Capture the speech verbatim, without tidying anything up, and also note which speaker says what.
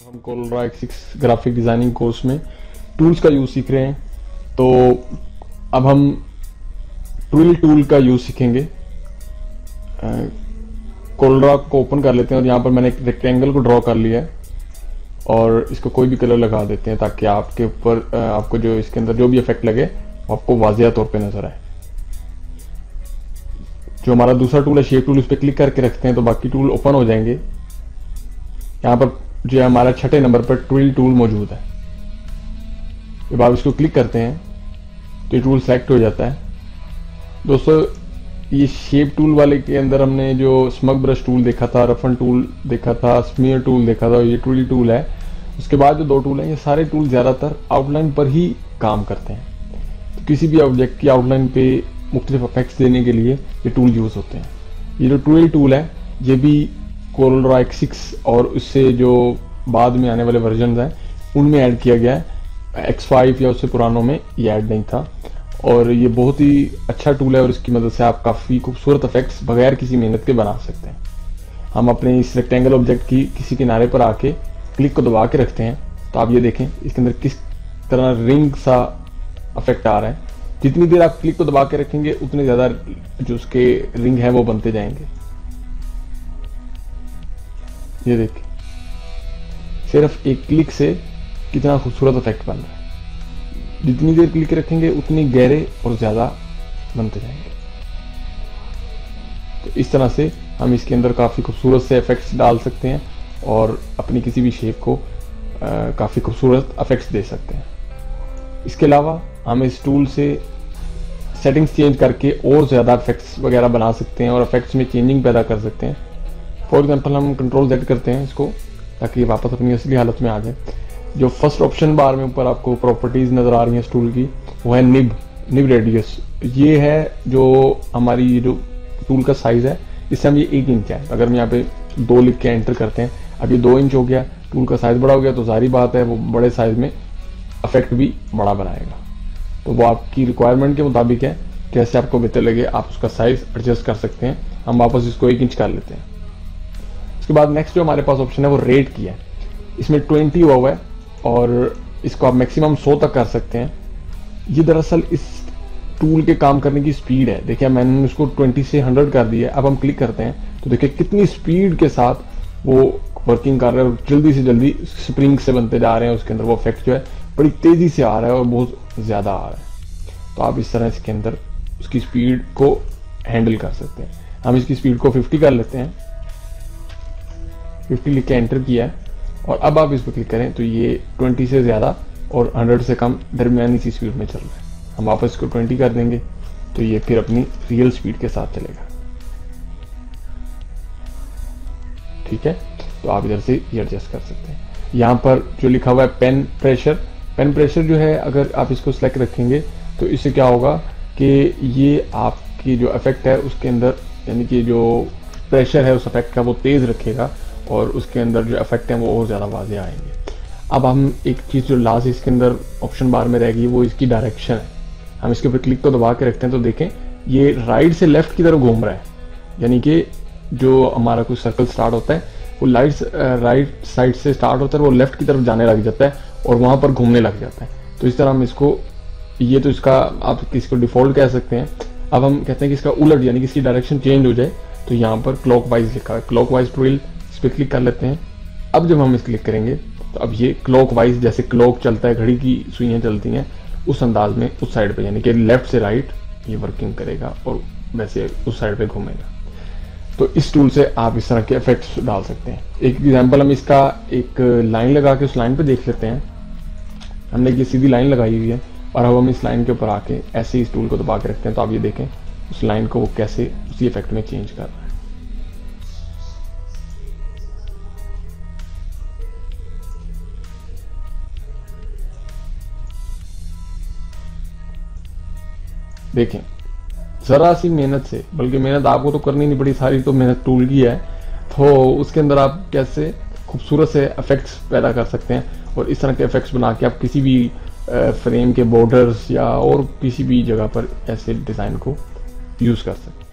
Speaker 1: हम CorelDRAW X six graphic designing course में tools का यूज सीख रहे हैं। तो अब हम ट्विल टूल का यूज सीखेंगे। कोलरा को ओपन कर लेते हैं और यहाँ पर मैंने एक रेक्टेंगल को ड्रॉ कर लिया है और इसको कोई भी कलर लगा देते हैं ताकि आपके ऊपर आपको जो इसके अंदर जो भी इफेक्ट लगे आपको वाजिया तौर पे नजर आए। जो हमारा दूसरा टूल है शेप टूल, उस पर क्लिक करके रखते हैं तो बाकी टूल ओपन हो जाएंगे। यहाँ पर जो है हमारा छठे नंबर पर ट्विल टूल मौजूद है। जब आप इसको क्लिक करते हैं तो ये टूल सेलेक्ट हो जाता है। दोस्तों ये शेप टूल वाले के अंदर हमने जो स्मग ब्रश टूल देखा था, रफन टूल देखा था, स्मीयर टूल देखा था, ये ट्विल टूल है। उसके बाद जो दो टूल हैं ये सारे टूल ज्यादातर आउटलाइन पर ही काम करते हैं। तो किसी भी ऑब्जेक्ट की आउटलाइन पे मुख्तलिफ इफेक्ट्स देने के लिए ये टूल यूज होते हैं। ये जो ट्विल टूल है ये भी कोलरा एक्स सिक्स और उससे जो बाद में आने वाले वर्जन हैं उनमें ऐड किया गया है। एक्स फाइव या उससे पुरानों में ये ऐड नहीं था और ये बहुत ही अच्छा टूल है और इसकी मदद से आप काफ़ी खूबसूरत इफेक्ट्स बगैर किसी मेहनत के बना सकते हैं। हम अपने इस रेक्टेंगल ऑब्जेक्ट की किसी किनारे पर आके क्लिक को दबा के रखते हैं तो आप ये देखें इसके अंदर किस तरह रिंग सा इफेक्ट आ रहा है। जितनी देर आप क्लिक को दबा के रखेंगे उतने ज़्यादा जो उसके रिंग है वो बनते जाएंगे। ये देखिए सिर्फ एक क्लिक से कितना खूबसूरत इफेक्ट बन रहा है। जितनी देर क्लिक रखेंगे उतनी गहरे और ज्यादा बनते जाएंगे। तो इस तरह से हम इसके अंदर काफी खूबसूरत से इफेक्ट्स डाल सकते हैं और अपनी किसी भी शेप को आ, काफी खूबसूरत इफेक्ट्स दे सकते हैं। इसके अलावा हम इस टूल से सेटिंग्स चेंज करके और ज्यादा इफेक्ट्स वगैरह बना सकते हैं और इफेक्ट्स में चेंजिंग पैदा कर सकते हैं। फॉर एग्जाम्पल हम कंट्रोल जेड करते हैं इसको ताकि वापस अपनी असली हालत में आ जाए। जो फर्स्ट ऑप्शन बार में ऊपर आपको प्रॉपर्टीज नजर आ रही है इस टूल की वो है निब निब रेडियस। ये है जो हमारी ये जो टूल का साइज है इससे हम ये एक इंच है। अगर हम यहाँ पे दो लिख के एंटर करते हैं अब ये दो इंच हो गया, टूल का साइज बड़ा हो गया तो सारी बात है वो बड़े साइज में इफेक्ट भी बड़ा बनाएगा। तो वो आपकी रिक्वायरमेंट के मुताबिक है, जैसे आपको बेहतर लगे आप उसका साइज एडजस्ट कर सकते हैं। हम वापस इसको एक इंच कर लेते हैं। उसके बाद नेक्स्ट जो हमारे पास ऑप्शन है वो रेट की है। इसमें ट्वेंटी हुआ हुआ है और इसको आप मैक्सिमम सौ तक कर सकते हैं। ये दरअसल इस टूल के काम करने की स्पीड है। देखिए मैंने इसको ट्वेंटी से हंड्रेड कर दिया है। अब हम क्लिक करते हैं तो देखिए कितनी स्पीड के साथ वो वर्किंग कर रहा है और जल्दी से जल्दी स्प्रिंग से बनते जा रहे हैं। उसके अंदर वो इफेक्ट जो है बड़ी तेजी से आ रहा है और बहुत ज्यादा आ रहा है। तो आप इस तरह इसके अंदर उसकी स्पीड को हैंडल कर सकते हैं। हम इसकी स्पीड को फिफ्टी कर लेते हैं। फिफ्टी लिख के एंटर किया है और अब आप इस पर क्लिक करें तो ये ट्वेंटी से ज्यादा और हंड्रेड से कम दरमियानी सी स्पीड में चल रहा है। हम वापस इसको ट्वेंटी कर देंगे तो ये फिर अपनी रियल स्पीड के साथ चलेगा। ठीक है, तो आप इधर से ये एडजस्ट कर सकते हैं। यहाँ पर जो लिखा हुआ है पेन प्रेशर, पेन प्रेशर जो है अगर आप इसको सिलेक्ट रखेंगे तो इससे क्या होगा कि ये आपकी जो इफेक्ट है उसके अंदर यानी कि जो प्रेशर है उस इफेक्ट का वो तेज रखेगा और उसके अंदर जो इफेक्ट है वो और ज्यादा वाज़ेह आएंगे। अब हम एक चीज जो लास्ट इसके अंदर ऑप्शन बार में रहेगी वो इसकी डायरेक्शन है। हम इसके ऊपर क्लिक को दबा के रखते हैं तो देखें ये राइट से लेफ्ट की तरफ घूम रहा है। यानी कि जो हमारा कोई सर्कल स्टार्ट होता है वो लाइट राइट साइड से स्टार्ट होता है, वो लेफ्ट की तरफ जाने लग जाता है और वहां पर घूमने लग जाता है। तो इस तरह हम इसको ये तो इसका आप किसको डिफॉल्ट कह सकते हैं। अब हम कहते हैं कि इसका उलट यानी कि इसकी डायरेक्शन चेंज हो जाए तो यहाँ पर क्लॉकवाइज लिखा है, क्लॉकवाइज ट्विल, इस पर क्लिक कर लेते हैं। अब जब हम इस क्लिक करेंगे तो अब ये क्लॉकवाइज जैसे क्लॉक चलता है, घड़ी की सुइयां चलती हैं उस अंदाज में उस साइड पे यानी कि लेफ्ट से राइट ये वर्किंग करेगा और वैसे उस साइड पे घूमेगा। तो इस टूल से आप इस तरह के इफेक्ट्स डाल सकते हैं। एक एग्जांपल हम इसका एक लाइन लगा के उस लाइन पे देख लेते हैं। हमने ये सीधी लाइन लगाई हुई है और अब हम इस लाइन के ऊपर आके ऐसे इस टूल को दबा के रखते हैं तो आप ये देखें उस लाइन को वो कैसे उसी इफेक्ट में चेंज कर रहा है। देखें जरा सी मेहनत से, बल्कि मेहनत आपको तो करनी नहीं पड़ी, सारी तो मेहनत टूल की है, तो उसके अंदर आप कैसे खूबसूरत से इफेक्ट्स पैदा कर सकते हैं और इस तरह के इफेक्ट्स बना के आप किसी भी फ्रेम के बॉर्डर्स या और किसी भी जगह पर ऐसे डिजाइन को यूज कर सकते हैं।